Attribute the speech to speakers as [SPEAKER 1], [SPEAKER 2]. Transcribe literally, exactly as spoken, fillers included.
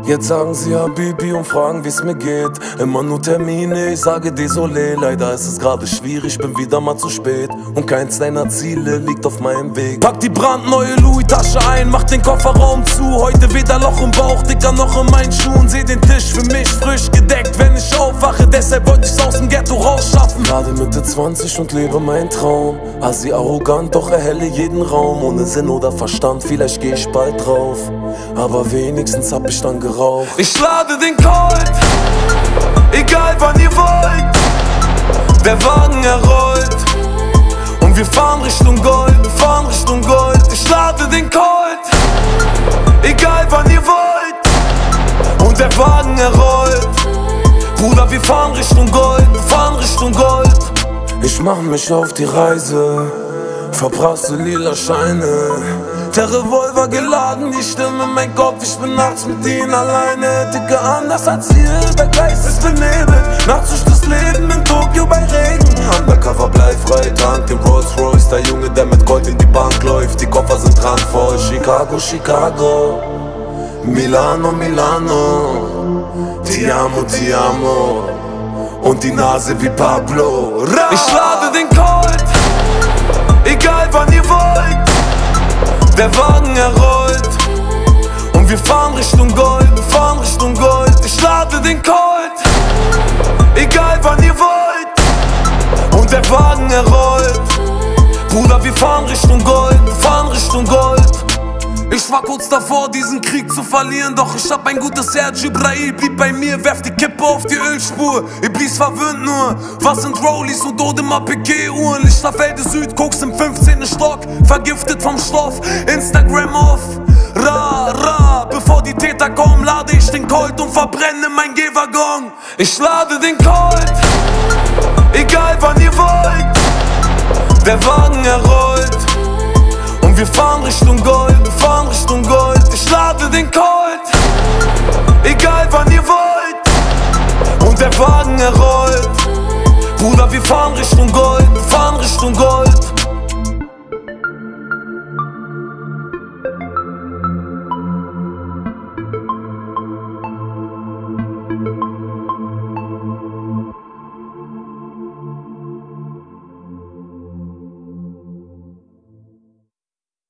[SPEAKER 1] Jetzt sagen sie Habibi und fragen, wie's mir geht. Immer nur Termine, ich sage désolé. Leider ist es gerade schwierig, bin wieder mal zu spät. Und keins deiner Ziele liegt auf meinem Weg. Pack die brandneue Louis-Tasche ein, mach den Kofferraum zu. Heute weder Loch im Bauch, Dicker, noch in meinen Schuhen. Seh den Tisch für mich frisch gedeckt, wenn ich aufwache. Deshalb wollte ich's aus dem Ghetto rausschaffen. Gerade Mitte zwanzig und lebe meinen Traum. Assi arrogant, doch erhelle jeden Raum. Ohne Sinn oder Verstand, vielleicht geh ich bald drauf. Aber wenigstens hab ich dann geraucht.
[SPEAKER 2] Ich lade den Colt, egal wann ihr wollt. Der Wagen er rollt und wir fahren Richtung Gold, wir fahren Richtung Gold. Ich lade den Colt, egal wann ihr wollt. Und der Wagen er rollt, Bruder, wir fahren Richtung Gold, wir fahren Richtung Gold.
[SPEAKER 1] Ich mach mich auf die Reise, verprasste lila Scheine. Der Revolver geladen, die Stimme in mein Kopf, ich bin nachts mit ihnen alleine. Dicke anders als Ziel, der Geist ist benebelt. Nachts durch das Leben in Tokio bei Regen. Undercover bleifrei, tank den Rolls Royce. Der Junge, der mit Gold in die Bank läuft, die Koffer sind randvoll. Chicago, Chicago, Milano, Milano. Ti amo, ti amo. Und die Nase wie Pablo. Ra!
[SPEAKER 2] Ich lade den Colt, egal wann ihr wollt. Der Wagen er rollt und wir fahren Richtung Gold, wir fahren Richtung Gold. Ich lade den Colt, egal wann ihr wollt. Und der Wagen er rollt, Bruder, wir fahren Richtung Gold, wir fahren Richtung Gold. Ich war kurz davor, diesen Krieg zu verlieren, doch ich hab ein gutes Herz. Jibrail blieb bei mir, werf die Kippe auf die Ölspur. Iblis verwöhnt nur, was sind Rollies und Audemars Piquet-Uhren? Lichterfelde Süd, guckst im fünfzehnten Stock, vergiftet vom Stoff, Instagram off. Ra, ra, bevor die Täter kommen, lade ich den Colt und verbrenne mein Gehwaggon. Ich lade den Colt, egal wann ihr wollt. Der Wagen er rollt und wir fahren Richtung Gold, wir fahren Richtung Gold. Ich lade den Colt, egal wann ihr wollt. Und der Wagen er rollt, Bruder, wir fahren Richtung Gold, wir fahren Richtung Gold.